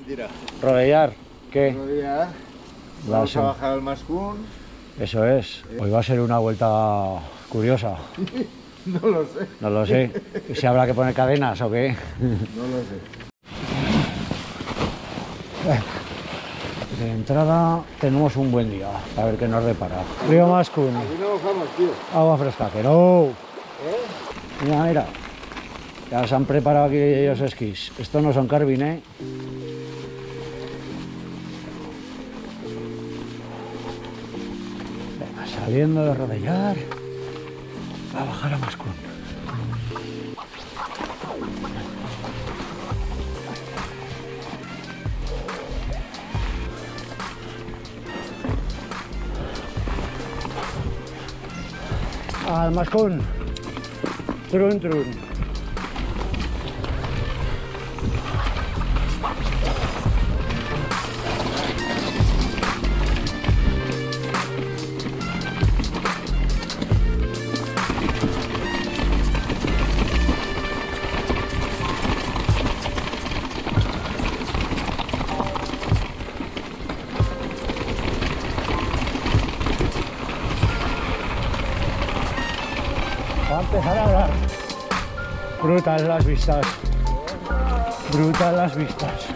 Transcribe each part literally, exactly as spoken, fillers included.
mentira. Rodellar, ¿qué? Rodellar. Vamos Va a a bajar al Mascún. Eso es. Hoy va a ser una vuelta curiosa. No lo sé. No lo sé. ¿Si habrá que poner cadenas o qué? No lo sé. De entrada tenemos un buen día. A ver qué nos depara. Río Mascún. Aquí no bajamos, tío. Agua fresca, que no. ¿Eh? Mira, mira. Ya se han preparado aquí los esquís. Estos no son Carvin, ¿eh? Venga, saliendo de Rodellar a bajar a Mascún. Al Mascún. Trun, trun. Va a empezar a hablar. Brutal las vistas. Brutal las vistas.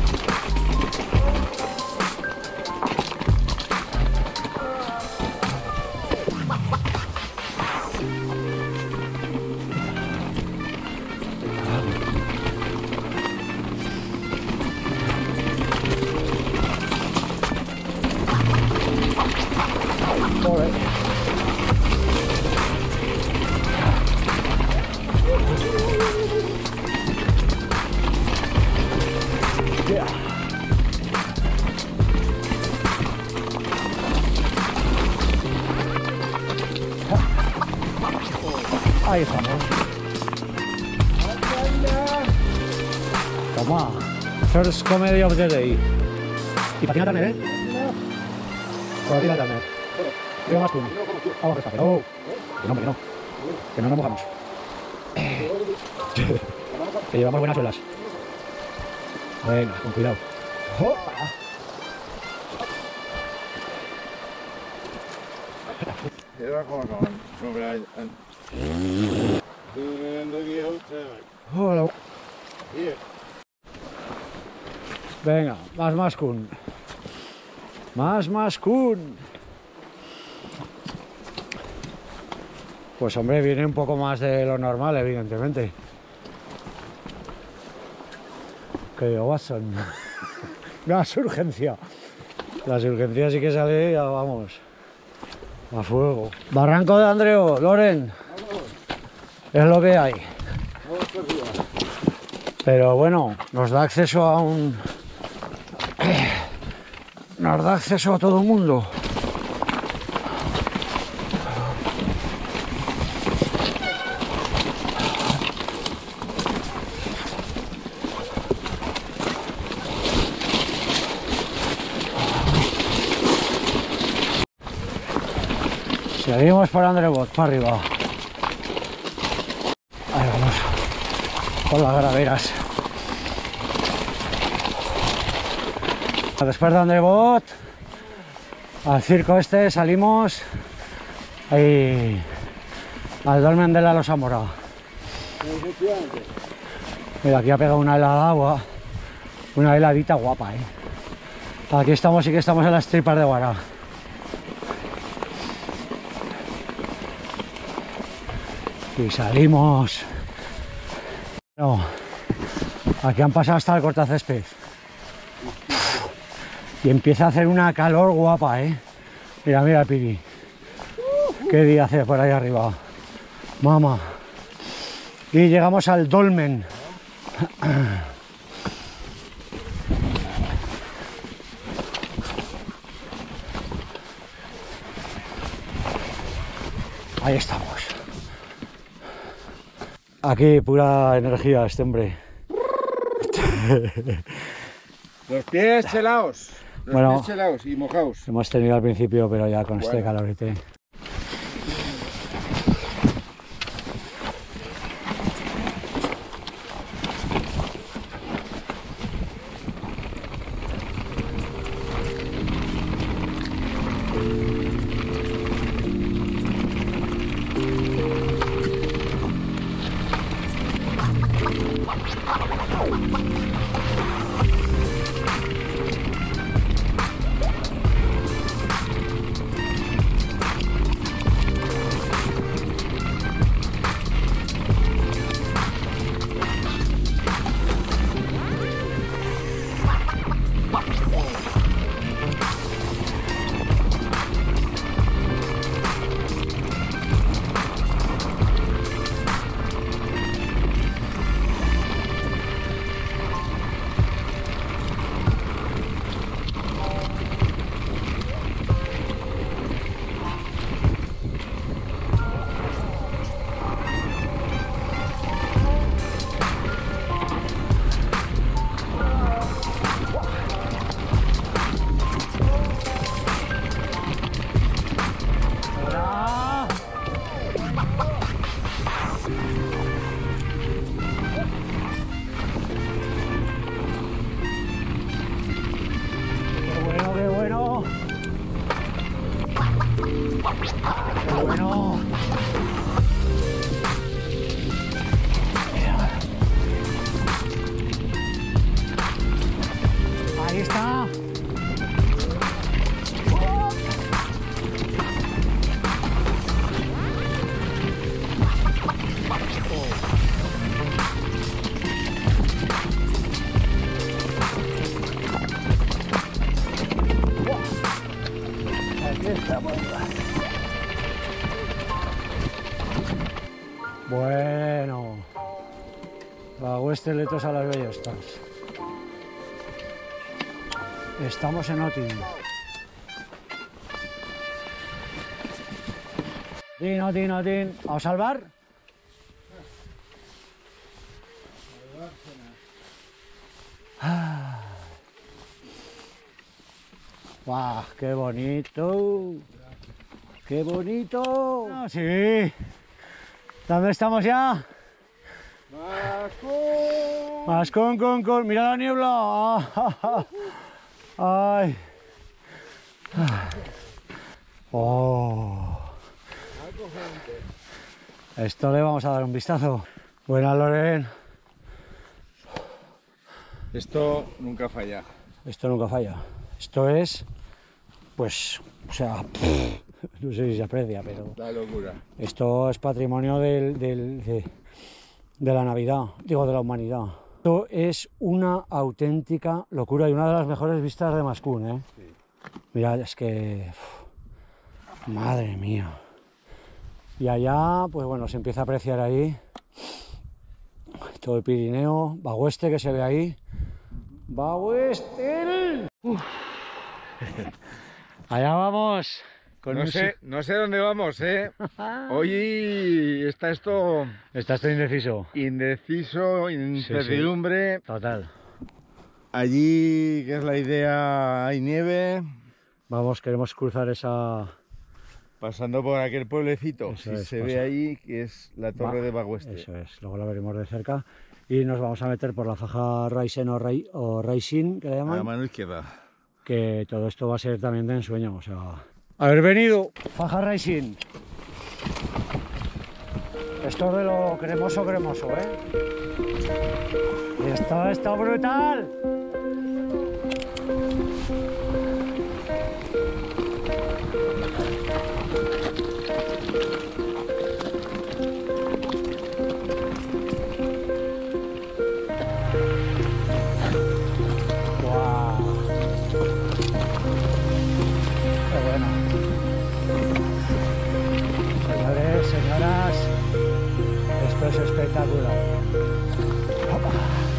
Joder. Yeah. Ahí estamos. Toma. First comedy of the day. ¿Y patina también, eh? No. Patina también. Río Mascún. Agua fresca, que no. Que no, que no. Que no nos mojamos. Que llevamos buenas olas. Venga, con cuidado. ¡Opa! Era como sobre el... Hola. Venga, más Mascún. Más Mascún. Pues hombre, viene un poco más de lo normal, evidentemente. Que yo, Watson. Las urgencias. Las urgencias sí que sale, ya vamos. A fuego. Barranco de Andreu, Loren. Es lo que hay. Pero bueno, nos da acceso a un... Nos da acceso a todo el mundo. Seguimos por Andreu, para arriba. Ahí vamos. Con las graveras. Después de Andreu, al circo este salimos ahí al dolmen de la Los Amora. Mira, aquí ha pegado una helada agua, una heladita guapa, ¿eh? Aquí estamos, sí que estamos en las tripas de Guara. Y salimos. No, aquí han pasado hasta el cortacésped. Y empieza a hacer una calor guapa, ¿eh? Mira, mira el Piri. Qué día hace por ahí arriba. Mamá. Y llegamos al dolmen. Ahí estamos. Aquí pura energía este hombre. Los pies chelados. Los Bueno, pies chelados y mojados. hemos tenido al principio, pero ya con Bueno. este calorete. ¡Qué bueno! Ahí está. Bueno, Baguesteletos a las bellostas. Estamos en Otin. Otin, Otin, Otin. ¿A salvar? Ah. ¡Guau! ¡Qué bonito! ¡Qué bonito! Ah, sí. ¿Dónde estamos ya? Mascón. Mascón, con, con. Mira la niebla. Ay. Oh. Esto le vamos a dar un vistazo. Buena, Loren. Esto nunca falla. Esto nunca falla. Esto es, pues, o sea, no sé si se aprecia, pero La locura. esto es patrimonio del, del- de, de la Navidad, digo, de la humanidad. Esto es una auténtica locura y una de las mejores vistas de Mascún, ¿eh? Sí. Mirad, es que... uf, madre mía. Y allá, pues bueno, se empieza a apreciar ahí todo el Pirineo, Bagueste que se ve ahí. ¡Bagueste! Uf. Allá vamos. Con No un sé, no sé dónde vamos, ¿eh? Hoy está esto Estás indeciso. indeciso, incertidumbre. Total. Allí, que es la idea, hay nieve. Vamos, queremos cruzar esa... Pasando por aquel pueblecito, Eso si es, se pasa. ve ahí, que es la torre Va- de Bagueste. Eso es, luego la veremos de cerca. Y nos vamos a meter por la faja Raisen o, Rai, o Raisin, que le A llaman. la mano izquierda. Que todo esto va a ser también de ensueño, o sea... Haber venido, faja Raisin. Esto es de lo cremoso cremoso, ¿eh? Esto está brutal. Guau. Qué bueno. Señores, señoras, esto es espectacular. Opa.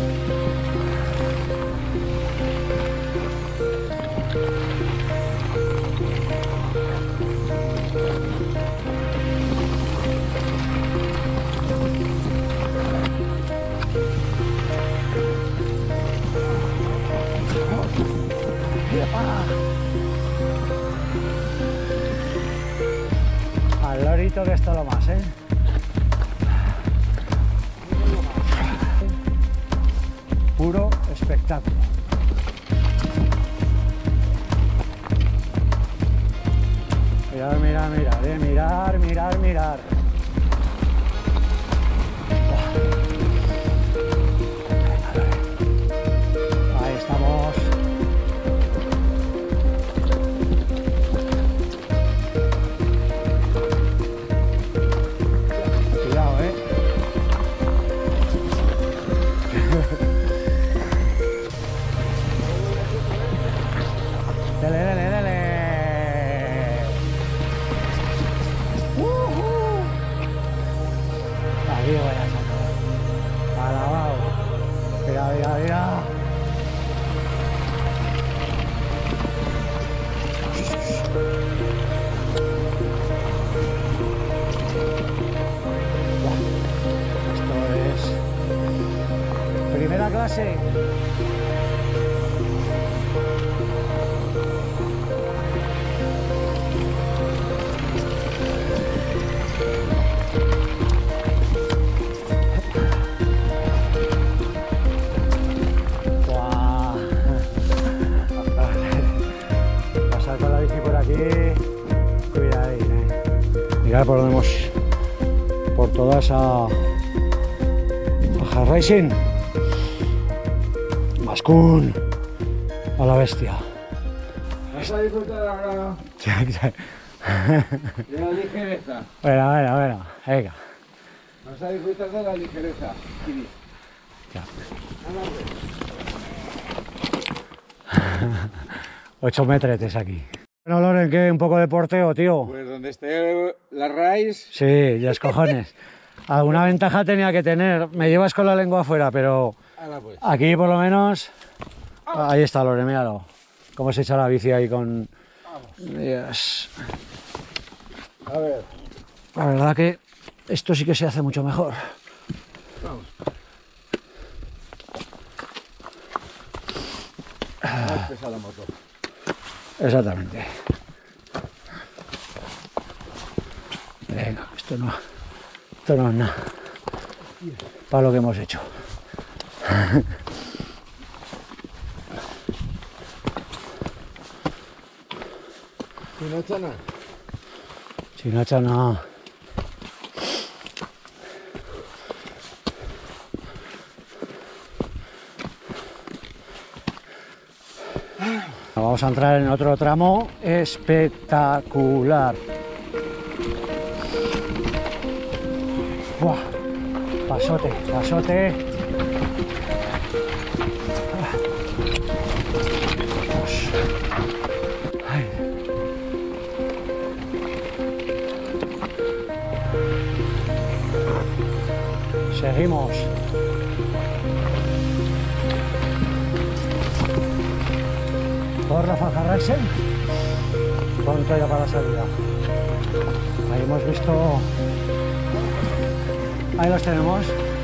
Al lorito que esto lo más, ¿eh? Puro espectáculo. Mirar, mirar, mirar, eh, mirar, mirar, mirar. Ahí estamos. Cuidado, eh. Dale, dale, dale. Ujú. Aquí voy a sacar. Alabado. Mira, mira, mira. Esto es primera clase. Guau. Pasar con la bici por aquí, cuidadín, eh. Mirad por donde hemos... por toda esa... Baja Racing. Mascún. A la bestia. ¿Vas a disfrutar ahora de la ligereza? Bueno, bueno, bueno, venga. Vas a disfrutar de la ligereza, Kiri. Ya. Ocho metretes aquí. Bueno, Loren, ¿qué? ¿Un poco de porteo, tío? Pues donde esté la raíz. Sí, ya es cojones. Alguna ventaja tenía que tener. Me llevas con la lengua afuera, pero Pues. aquí por lo menos... Ahí está, Loren, míralo. Cómo se echa la bici ahí con... Dios. A ver. La verdad que esto sí que se hace mucho mejor. Vamos. Más pesa la moto. Exactamente. Venga, esto no, esto no es nada para lo que hemos hecho. ¿Sin chana? Si no echa nada. Vamos a entrar en otro tramo espectacular. Buah, pasote, pasote. Dios. Ay. Seguimos. Por la Faja Racing, pronto ya para la salida. Ahí hemos visto, ahí los tenemos.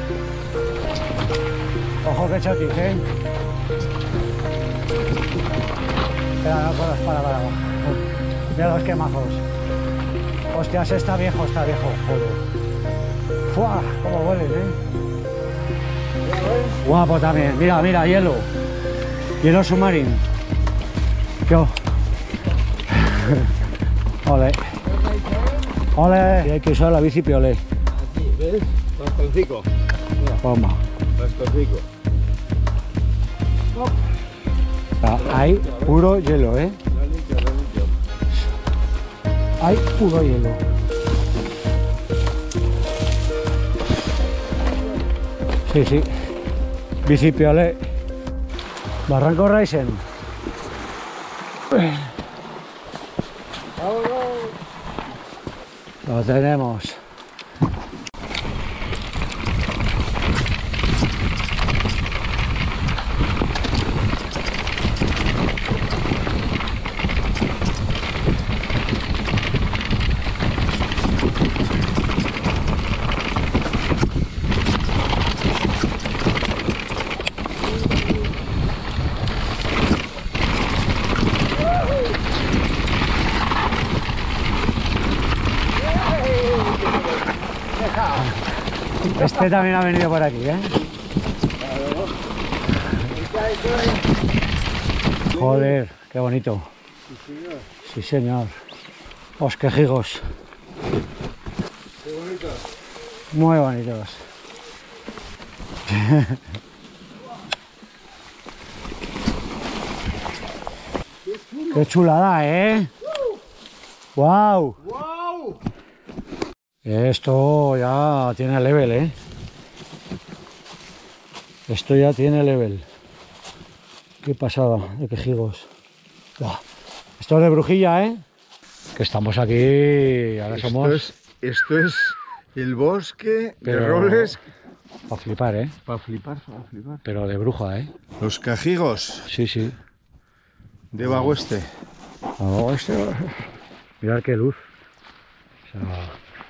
Ojo que chotis, ¿eh? Espera, no puedo, para, para. Mira los quemazos. Hostias, está viejo, está viejo, joder. ¡Fua! Cómo huele, ¿eh? Guapo también, mira, mira, hielo. Hielo submarino. Yo. Ole. Ole. Y hay que usar la bici piolé. Aquí, ¿ves? Bastoncico. Toma. Bastoncico. Hay puro hielo, ¿eh? Lo limpio, lo limpio. Hay puro hielo. Sí, sí. Bici piolé. Barranco Racing. Lo tenemos. Este también ha venido por aquí, ¿eh? Joder, qué bonito. Sí, señor. Os quejigos. Qué bonito. Muy bonitos. Qué chulada, ¿eh? ¡Wow! ¡Wow! Esto ya tiene level, ¿eh? Esto ya tiene level. Qué pasada de quejigos. Buah. Esto es de Brujilla, ¿eh? Que estamos aquí, ahora Esto somos... es, esto es el bosque Pero- de robles. Para flipar, ¿eh? Para flipar, para flipar. Pero de bruja, ¿eh? Los cajigos Sí, sí. de Bagüeste. Oh, este... Mirad qué luz. O sea...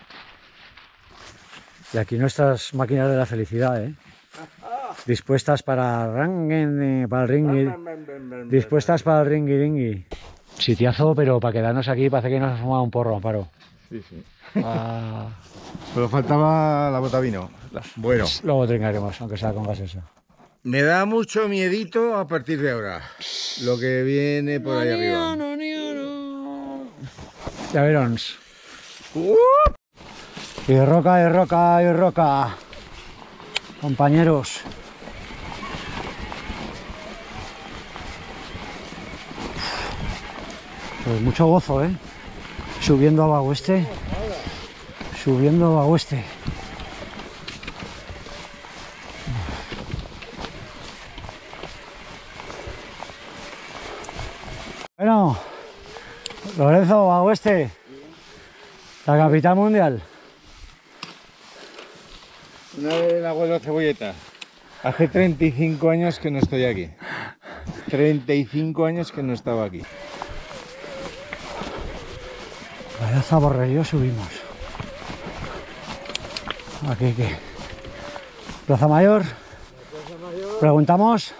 Y aquí nuestras máquinas de la felicidad, ¿eh? Dispuestas para, rangen, para el ringui, dispuestas para el ringui ringui. Sitiazo, pero para quedarnos aquí parece que nos ha fumado un porro, Amparo. Sí, sí. Ah, Pero faltaba la bota vino. Bueno, luego trincaremos, aunque sea con gaseosa. me da mucho miedito a partir de ahora. Lo que viene por ahí arriba. Ya veréis. Uh. Y roca, y roca, y roca. Compañeros. Pues mucho gozo, ¿eh? Subiendo a Bagueste. Subiendo a Bagueste. Bueno, Lorenzo, Bagueste, la capital mundial. Una vez el abuelo Cebolleta. Hace treinta y cinco años que no estoy aquí. treinta y cinco años que no estaba aquí. Vaya zaborrerío subimos. Aquí que. Plaza Mayor. Preguntamos.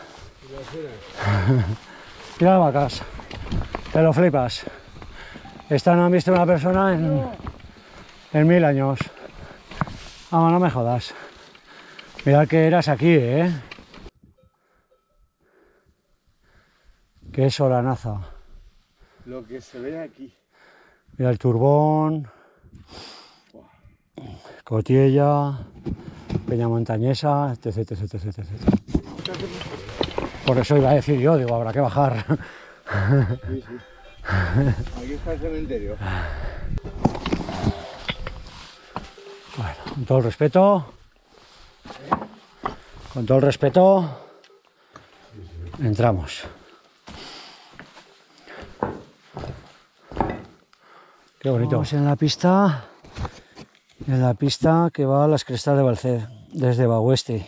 Mira las vacas. Te lo flipas. Esta no han visto una persona en, en mil años. Vamos, no me jodas. Mirad que eras aquí, ¿eh? Qué solanaza. Lo que se ve aquí. Mira el Turbón, Cotiella, Peña Montañesa, etc, etc, etc, etcétera. Por eso iba a decir yo, digo, habrá que bajar. Sí, sí. Aquí está el cementerio. Bueno, con todo el respeto, con todo el respeto, entramos. Qué bonito. Estamos en la pista, en la pista que va a las Crestas de Balced, desde Bagueste.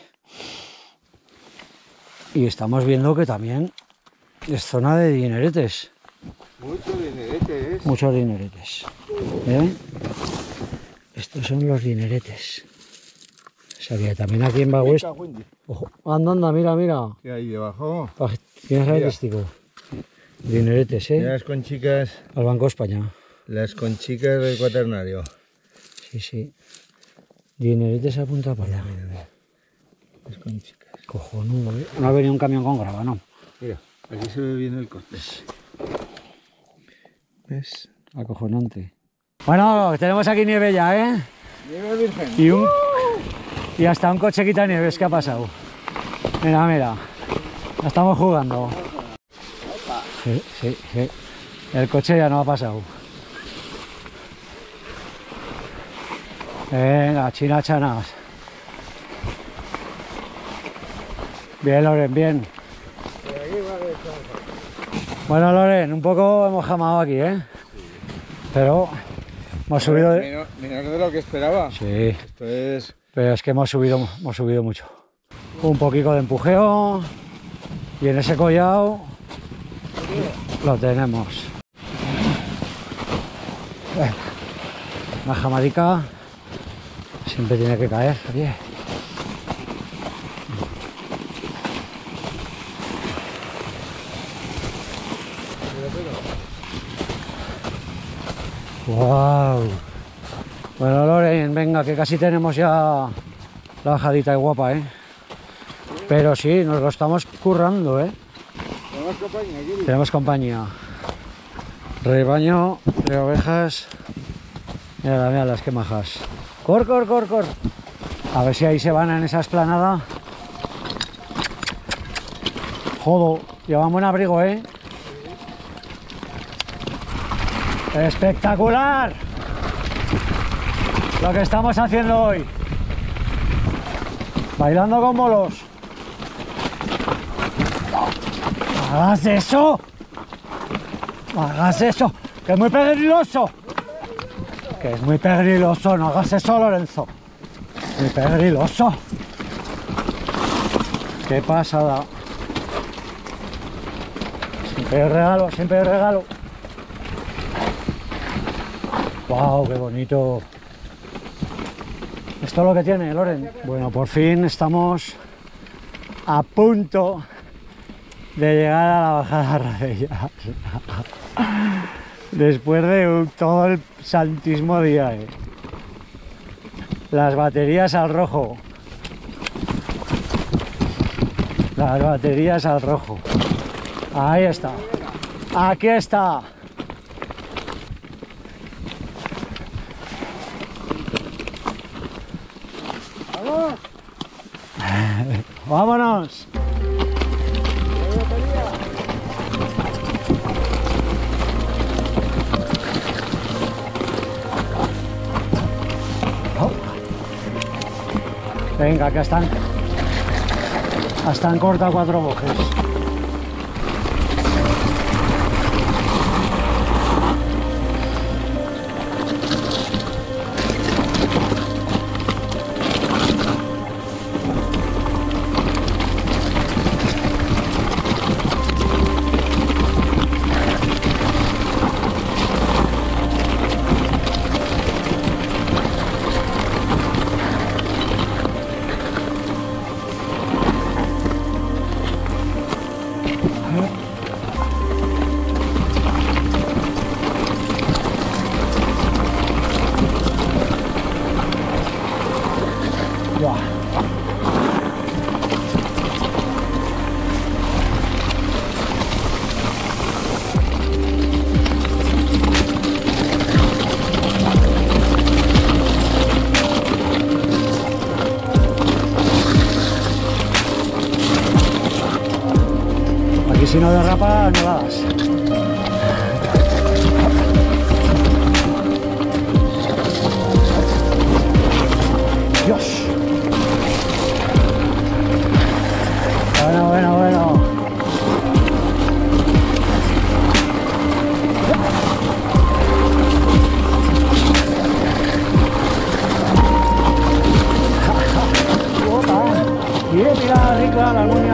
Y estamos viendo que también es zona de dineretes. Muchos dineretes. Muchos dineretes. ¿Eh? Estos son los dineretes. O sea que también aquí en Bagueste. Ojo, anda, anda, mira, mira. ¿Qué hay debajo? Tienes artístico. Dineretes, ¿eh? Mira las conchicas. Al Banco España. Las conchicas del cuaternario. Sí, sí. Dineretes a punta pala. Mira, mira. Las conchicas. Cojonudo. No ha venido un camión con grava, ¿no? Mira, aquí se ve bien el corte. ¿Ves? Acojonante. Bueno, tenemos aquí nieve ya, ¿eh? Nieve virgen. Y, un, y hasta un coche quita nieves. ¿Qué ha pasado? Mira, mira. La estamos jugando. Sí, sí, sí. El coche ya no ha pasado. Venga, china chanas. Bien, Loren, bien. Bueno, Loren, un poco hemos jamado aquí, ¿eh? Pero hemos subido... De... Menos, menos de lo que esperaba. Sí. Esto es... Pero es que hemos subido, hemos subido mucho. Un poquito de empujeo y en ese collado lo tenemos. Bueno, una jamadica siempre tiene que caer. Oye. Wow. Bueno, Loren, venga, que casi tenemos ya la bajadita y guapa, ¿eh? Pero sí, nos lo estamos currando, ¿eh? ¿Tenemos compañía aquí? Tenemos compañía. Rebaño de ovejas. Mira, mira las que majas. Cor, cor, cor, cor. A ver si ahí se van en esa esplanada. Jodo, llevan buen abrigo, ¿eh? ¡Espectacular! Lo que estamos haciendo hoy. Bailando con bolos. ¡No hagas eso! ¡No hagas eso! ¡Que es muy peligroso! Que es muy peligroso, no hagas eso, Lorenzo. Muy peligroso. ¡Qué pasada! Siempre hay regalo, siempre hay regalo. ¡Wow! ¡Qué bonito! Esto es lo que tiene, Loren. Bueno, por fin estamos a punto de llegar a la bajada Radellas. Después de un, todo el santísimo día. Eh. Las baterías al rojo. Las baterías al rojo. Ahí está. Aquí está. ¡Vámonos! Oh. Venga, que están, están corta cuatro bojes. Aquí si no derrapa, no la das. Dios. Bueno, bueno, bueno. Mira, mira, rica la almunia.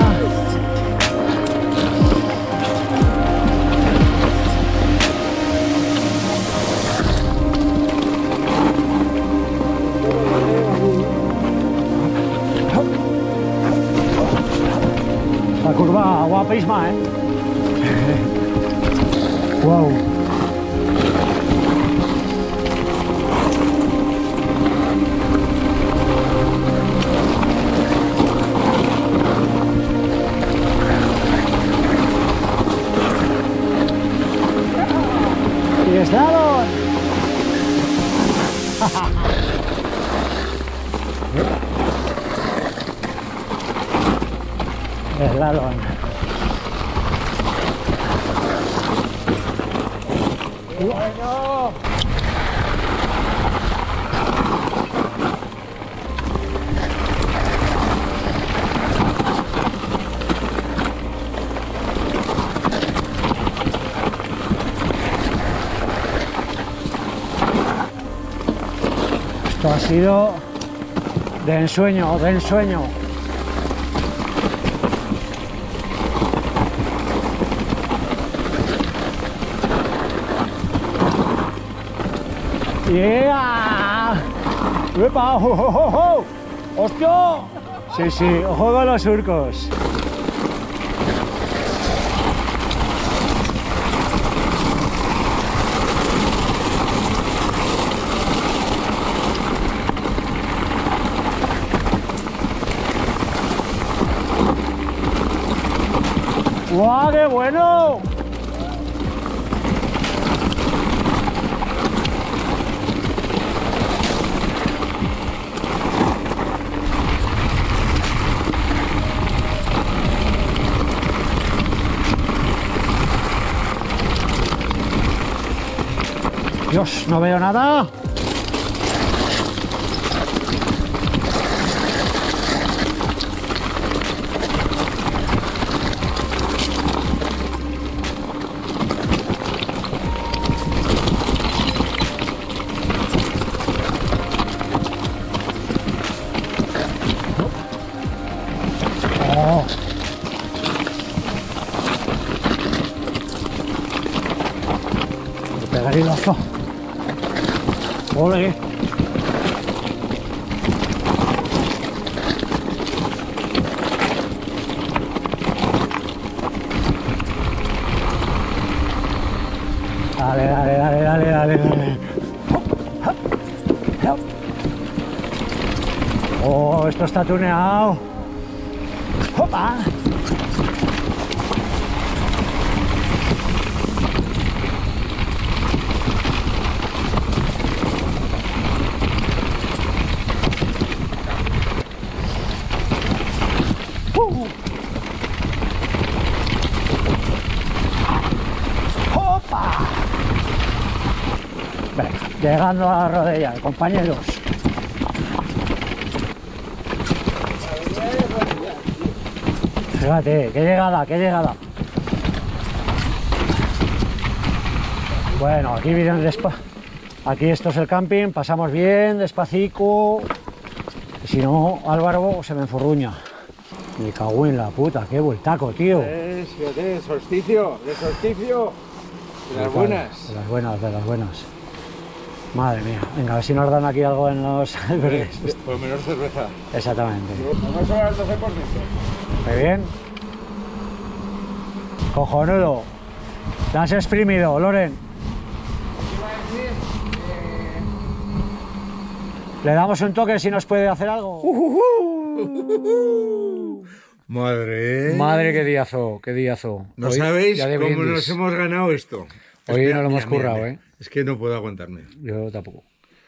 La curva guapísima, ¿eh? Wow. Y slalom. Slalom. Bueno. Esto ha sido de ensueño, de ensueño. ¡Yeah! ¡Epa! ¡Oh, oh, oh, oh! ¡Hostia! Sí, sí, ojo con los surcos. ¡Guau, qué bueno! Dios, no veo nada. Oh. Me pegaré el ojo. Ole. Dale, dale, dale, dale, dale, dale. Oh, esto está tuneado. ¡Opa! Llegando a Rodella, compañeros. Fíjate, qué llegada, qué llegada. Bueno, aquí vienen despa... Aquí esto es el camping, pasamos bien, despacito. Y si no, Álvaro se me enfurruña. Me cago en la puta, qué vueltaco, tío. Es, fíjate, solsticio, de solsticio. De las buenas. De las buenas, de las buenas. Madre mía, venga, a ver si nos dan aquí algo en los albergues. Por lo menos cerveza. Exactamente. Vamos a al doce por ciento. Muy bien. Cojonudo. La has exprimido, Loren. Le damos un toque si nos puede hacer algo. Madre. Madre, qué diazo, qué diazo. No Hoy, sabéis ya de cómo brindis. nos hemos ganado esto. Hoy Espera, no lo hemos mira, mira, currado, mira. ¿eh? Es que no puedo aguantarme. Yo tampoco.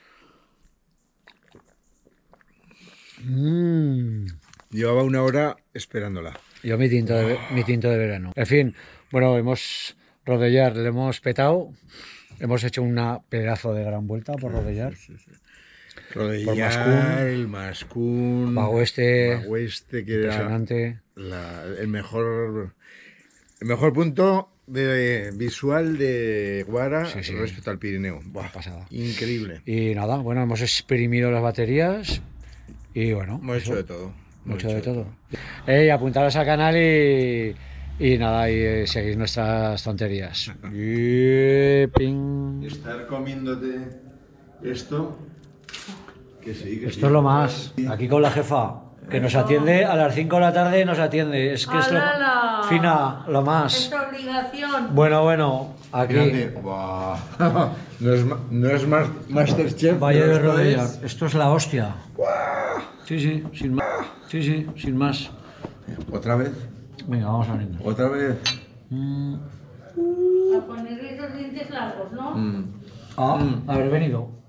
Mm. Llevaba una hora esperándola. Yo mi tinto, de, mi tinto de verano. En fin, bueno, hemos Rodellar, le hemos petado. Hemos hecho una pedazo de gran vuelta por Rodellar. Sí, sí, sí. Rodellar, el Mascún, Bagüeste, Bagüeste, que era impresionante. la, el mejor el mejor punto de, visual de Guara Sí, sí. respecto al Pirineo. Buah, Pasada. increíble. Y nada, bueno, hemos exprimido las baterías y bueno, Hemos eso, hecho de todo. Hemos mucho de hecho todo. Ey, apuntaros al canal y, y nada, y eh, seguís nuestras tonterías. Y ping. Estar comiéndote esto, que sí, que Esto sí. es lo más. Aquí con la jefa, que nos atiende a las cinco de la tarde, nos atiende. Es que es lo ¡Alala! fina, lo Es más. obligación. Bueno, bueno, aquí. Fíjate, buah. no es, ma- no es ma- Masterchef. Valle pero de esto Rodellar. es- Esto es la hostia. Sí, sí, sin más. Sí, sí, sin más. Otra vez, Venga, vamos a brindar. otra vez. Mm. A ponerle los dientes largos, ¿no? Mm. Ah, haber venido.